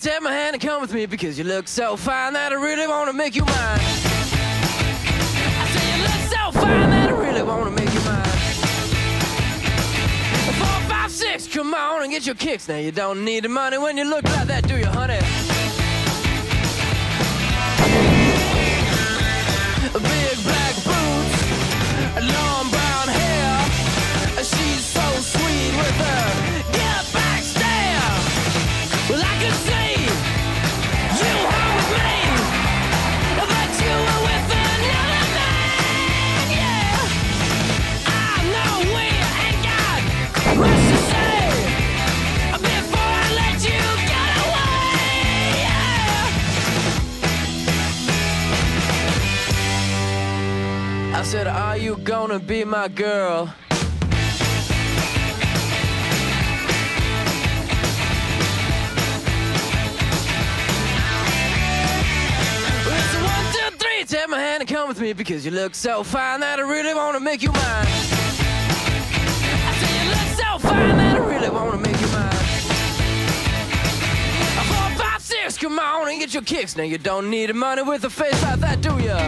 take my hand and come with me, because you look so fine that I really want to make you mine. I say you look so fine that I really want to make you mine. 4, 5, 6, come on and get your kicks. Now you don't need the money when you look like that, do you, honey? Big black boots, long brown hair. She's so sweet with her get back stare. Well, I could see you home with me, but you were with another man. Yeah, I know we ain't got much to say before I let you get away. Yeah. I said, are you gonna be my girl? Take my hand and come with me, because you look so fine that I really want to make you mine. I say you look so fine that I really want to make you mine. 4, 5, 6, come on and get your kicks. Now you don't need the money with a face like that, do ya?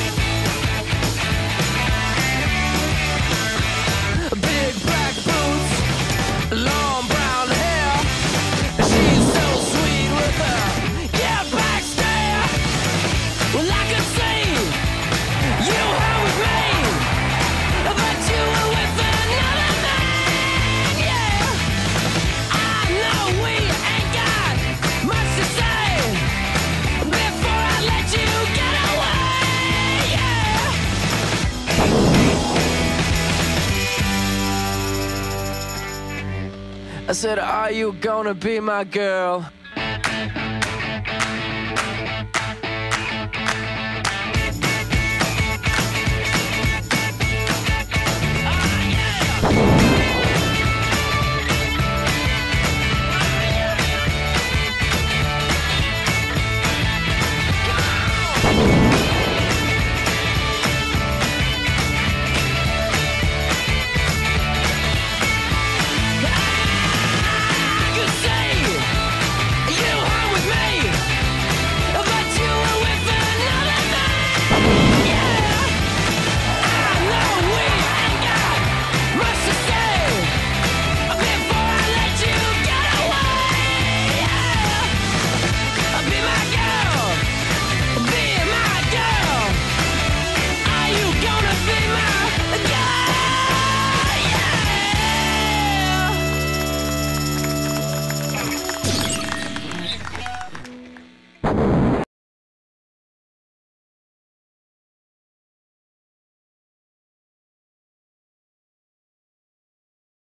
Big black boots, long brown hair. She's so sweet with her get back stare. Well, I could see you home with me, but you were with another man. Yeah, I know we ain't got much to say before I let you get away. Yeah. I said, are you gonna be my girl?